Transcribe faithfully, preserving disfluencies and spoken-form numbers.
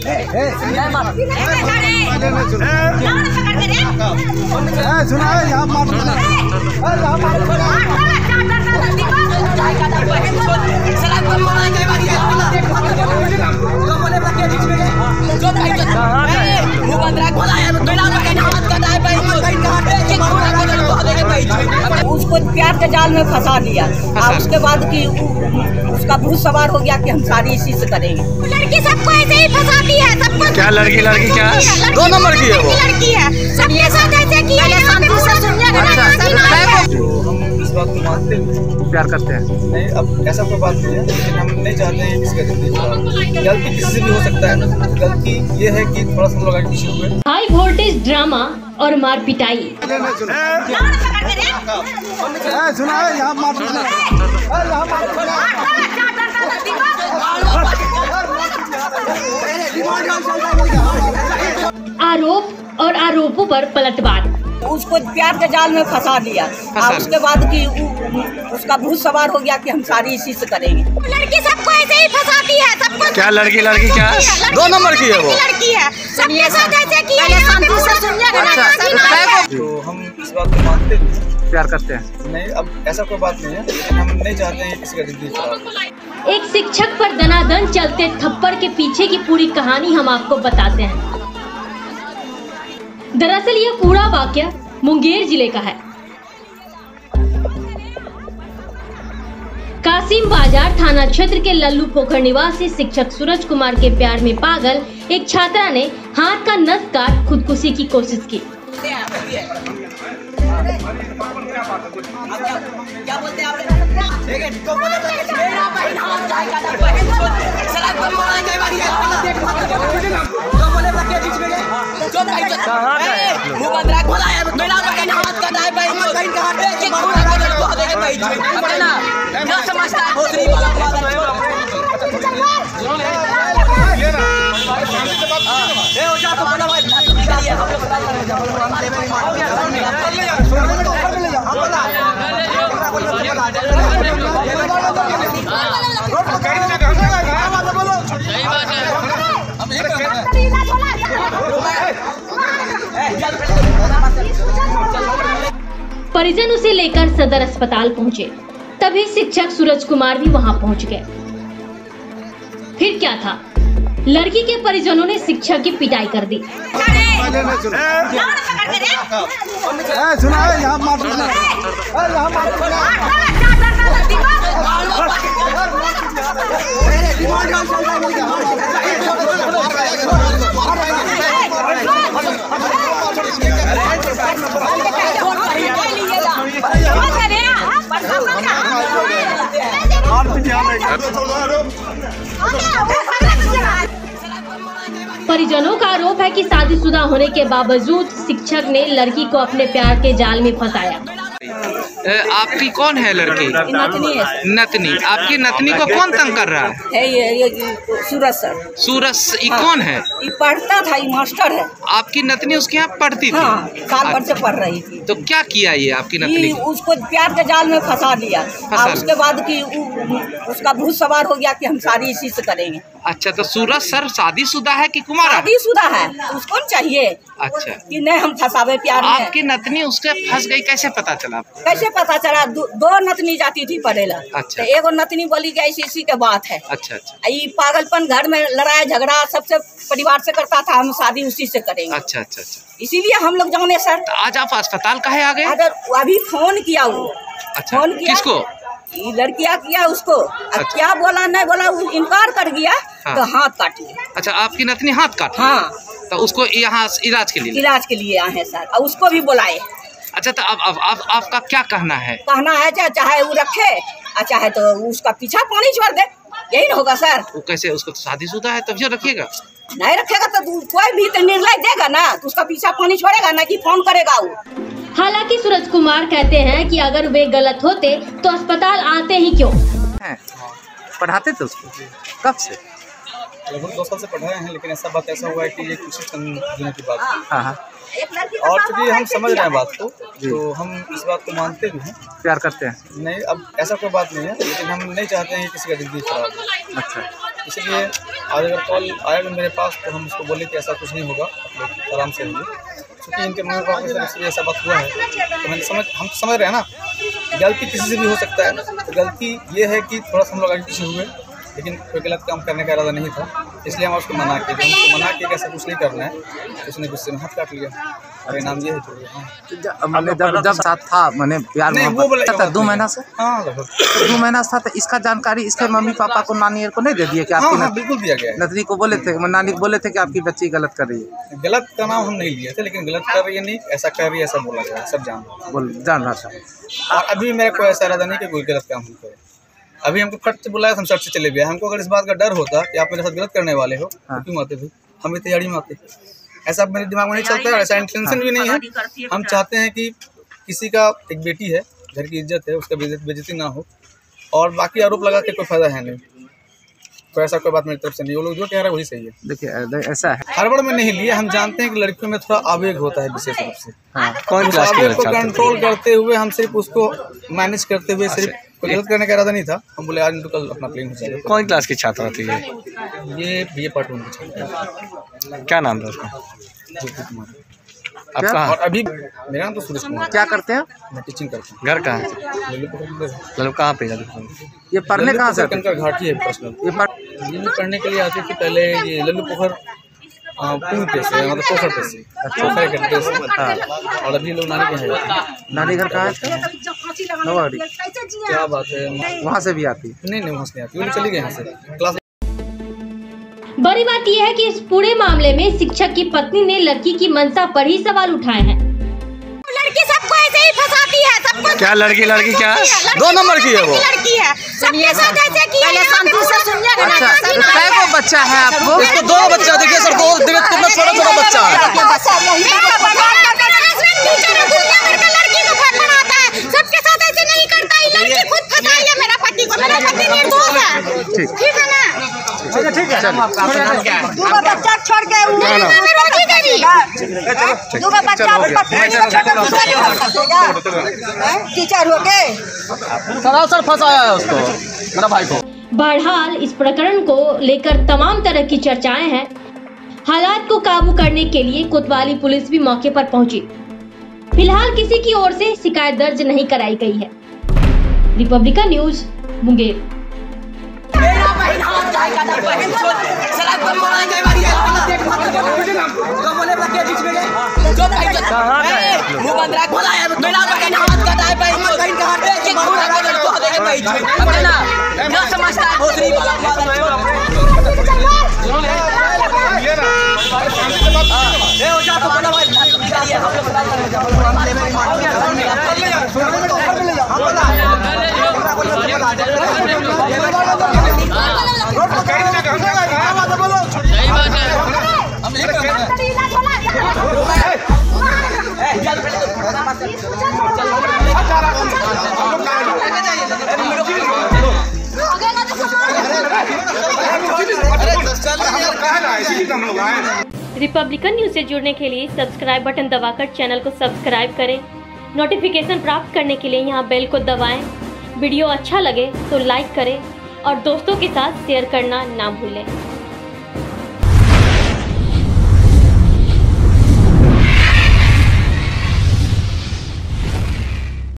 उसको प्यार के जाल में फंसा दिया और उसके बाद की उसका भूत सवार हो गया कि हम शादी इसी से करेंगे। लड़की सबको ऐसे ही फंसाती है, सबको। क्या लड़की लड़की क्या है? दो नंबर की है वो लड़की है, सबके साथ ऐसे किया है। इस बात को मानते हैं, प्यार करते हैं। नहीं अब ऐसा कोई बात नहीं है, लेकिन हम नहीं चाहते हैं किसी का जिंदगी खराब। गलती किसी से भी हो सकता है, गलती ये है कि थोड़ा सा हम लोग आगे पीछे हुए। हाई वोल्टेज ड्रामा और मार पिटाई। आरोप और आरोपों पर पलटवार। उसको प्यार के जाल में फंसा दिया और उसके बाद की उसका भूत सवार हो गया कि हम शादी इसी से करेंगे। लड़की सबको ऐसे ही फंसाती है, सबको। क्या लड़की लड़की क्या है? दो नंबर की है वो लड़की है, सबके साथ ऐसे किया है। तो हम इस बात को मानते हैं, प्यार करते हैं। नहीं अब ऐसा कोई बात नहीं है, लेकिन हम नहीं चाहते हैं किसी का जिंदगी खराब। एक शिक्षक पर दनादन चलते थप्पड़ के पीछे की पूरी कहानी हम आपको बताते हैं। दरअसल यह पूरा वाकया मुंगेर जिले का है। कासिम बाजार थाना क्षेत्र के लल्लू पोखर निवासी शिक्षक सूरज कुमार के प्यार में पागल एक छात्रा ने हाथ का नस काट खुदकुशी की कोशिश की। परिजन उसे लेकर सदर अस्पताल पहुंचे। तभी शिक्षक सूरज कुमार भी वहां पहुंच गए। फिर क्या था, लड़की के परिजनों ने शिक्षक की पिटाई कर दी। परिजनों का आरोप है कि शादीशुदा होने के बावजूद शिक्षक ने लड़की को अपने प्यार के जाल में फंसाया। आपकी कौन है लड़की? नतनी है। नतनी। आपकी नतनी को कौन तंग कर रहा है? है ये, ये सूरज सर। सूरज ये कौन है? ये पढ़ता था, ये मास्टर है। आपकी नतनी उसके यहाँ पढ़ती थी? हाँ, साल भर से पढ़ रही थी। तो क्या किया ये आपकी नतनी? उसको प्यार के जाल में फंसा दिया और उसके बाद की उसका भूत सवार हो गया कि हम शादी इसी से करेंगे। अच्छा, तो सूरज सर शादीशुदा है कि कुमारा? शादीशुदा है, उसको चाहिए। अच्छा, कि नहीं हम फंसावे प्यार में। आपकी नतनी उसके फंस गई, कैसे पता चला आपको? कैसे पता चला? दो, दो नतनी जाती थी पढ़ेला। अच्छा। तो एगो नतनी बोली कि ऐसी इसी के बात है। अच्छा अच्छा। ये पागलपन घर में लड़ाई झगड़ा सबसे परिवार से करता था, हम शादी उसी से करेंगे। अच्छा अच्छा अच्छा। इसीलिए हम लोग जाने सर। तो आज आप अस्पताल काहे आ गए? अगर अभी फोन किया वो। अच्छा, फोन किया किसको? ये लड़किया किया उसको। अच्छा। क्या बोला नहीं बोला वो इनकार कर गया। हाँ। तो हाथ काट लिया। अच्छा, आपकी नतनी हाथ काट? हाँ। तो उसको यहाँ इलाज के लिए? इलाज के लिए आए हैं सर, और उसको भी बुलाए। अच्छा, तो अब अब आप, आपका क्या कहना है? कहना है चाहे चाहे वो रखे और चाहे तो उसका पीछा पानी छोड़ दे, यही ना होगा सर। वो कैसे? उसको तो शादीशुदा है, तभी रखिएगा। नहीं रखेगा तो कोई भी तो निर्णय देगा ना, तो उसका पीछा पानी छोड़ेगा ना कि फोन करेगा वो। हालांकि सूरज कुमार कहते हैं कि अगर वे गलत होते तो अस्पताल आते ही क्यों। पढ़ाते थे उसको कब से? लगभग दो साल से पढ़ाए हैं, लेकिन ऐसा बात ऐसा हुआ है कि ये कुछ दिनों की बात है। हाँ हाँ। और चूँकि हम समझ रहे हैं बात को, तो हम इस बात को मानते भी हैं, प्यार करते हैं। नहीं अब ऐसा कोई बात नहीं है, लेकिन हम नहीं चाहते हैं किसी का जिंदगी खराब हो। अच्छा। इसलिए आज अगर कॉल आएगा मेरे पास तो हम उसको बोले कि ऐसा कुछ नहीं होगा, आप लोग आराम से रहिए। क्योंकि इनके मम्मी पापा की तरफ से ऐसा बात हुआ है तो मैंने समझ हम समझ रहे हैं ना, गलती किसी से भी हो सकता है। तो गलती ये है कि थोड़ा सा हम लोग आगे पीछे हुए, लेकिन कोई गलत काम करने का इरादा नहीं था, इसलिए हम उसको मना किए। हम उसको मना किए कि ऐसा कुछ नहीं करना है, उसने गुस्से में हाथ काट लिया। अरे नाम ये है जो हाँ। मैंने जब जब साथ था मैंने प्यार मोहब्बत था दो महीना से हाँ लगभग तो दो महीना था तो इसका जानकारी इसके मम्मी पापा को नानी को नहीं दे दिया कि हाँ, आपकी हाँ, बिल्कुल दिया गया है। नतनी को बोले थे, नानी को बोले थे कि आपकी बच्ची गलत कर रही है। गलत का नाम हम नहीं लिए थे, लेकिन गलत कर रही है नहीं, ऐसा कर रही है ऐसा बोला गया, सब जान बोल जान रहा था। और अभी मेरा कोई ऐसा इरादा नहीं कि कोई गलत काम हम करें। अभी हमको फट से बुलाया, हम सट से चले गए। हमको अगर इस बात का डर होता कि आप मेरे साथ गलत करने वाले हो तो क्यों आते थे, हम भी तैयारी में आते। ऐसा मेरे दिमाग में नहीं चलता है, ऐसा इंटेंशन भी नहीं है। हम चाहते हैं कि किसी का एक बेटी है, घर की इज्जत है, उसका बेइज्जती ना हो, और बाकी आरोप लगा के कोई फायदा है नहीं। तो ऐसा कोई बात मेरी तरफ से नहीं, वो लोग जो कह रहे हैं वही सही है। देखिए ऐसा है, हड़बड़ में नहीं लिए। हम जानते हैं कि लड़कियों में थोड़ा आवेग होता है विशेष रूप से। हाँ, उस आवेग को कंट्रोल करते हुए हम सिर्फ उसको मैनेज करते हुए, सिर्फ कोई गलत करने का इरादा नहीं था। हम बोले आज तो कल अपना प्लेन हो जाएगा। कौन क्लास की छात्रा थी ये? ये बी ए पार्ट वन की छात्रा है। क्या नाम था उसका? ज्योति कुमार। आप कहाँ? और अभी मेरा नाम तो सूरज कुमार। क्या करते हैं? मैं टीचिंग करता हूँ। घर कहाँ है? मतलब कहाँ पे? ये पढ़ने कहाँ से? कंकर घाटी है पर्सनल। ये पढ़ ये पढ़ने के लिए आती थी पहले ये लल्लू पोखर पुल पे से, मतलब पोखर पे से, पोखर के अड्डे से। और अभी लोग नानी के हैं। नानी घर कहाँ है? नवाड़ी। क्या बात है, वहाँ से भी आती? नहीं नहीं वहाँ से नहीं आती, वो लोग चली गए यहाँ से क्लास। बड़ी बात यह है कि इस पूरे मामले में शिक्षक की पत्नी ने लड़की की मंशा पर ही सवाल उठाए हैं। लड़की सबको ऐसे ही फंसाती है, सबको। क्या लड़की लड़की क्या है? दो नंबर की है वो लड़की है, सबके साथ ऐसे किया है। शांति से सुनिए। अच्छा, कै गो बच्चा है आपको? इसको दो बच्चा, देखिए सर, दो देखिए कितना छोटा छोटा बच्चा है। लड़की को पढ़ाता है, सबके साथ ऐसे नहीं करता है। लड़की खुद फंसाई है मेरा पति को, मेरा पति निर्दोष है। ठीक है ना? ठीक है, दूगो बच्चा छोड़ के दूगो बच्चा टीचर हो गए, सरासर फंसाया है उसको, मेरा भाई को। बहरहाल इस प्रकरण को लेकर तमाम तरह की चर्चाएं हैं। हालात को काबू करने के लिए कोतवाली पुलिस भी मौके पर पहुंची। फिलहाल किसी की ओर से शिकायत दर्ज नहीं कराई गई है। Republican news Munger. Republican news से जुड़ने के लिए सब्सक्राइब बटन दबाकर चैनल को सब्सक्राइब करें। नोटिफिकेशन प्राप्त करने के लिए यहाँ बेल को दबाएं। वीडियो अच्छा लगे तो लाइक करें और दोस्तों के साथ शेयर करना ना भूलें।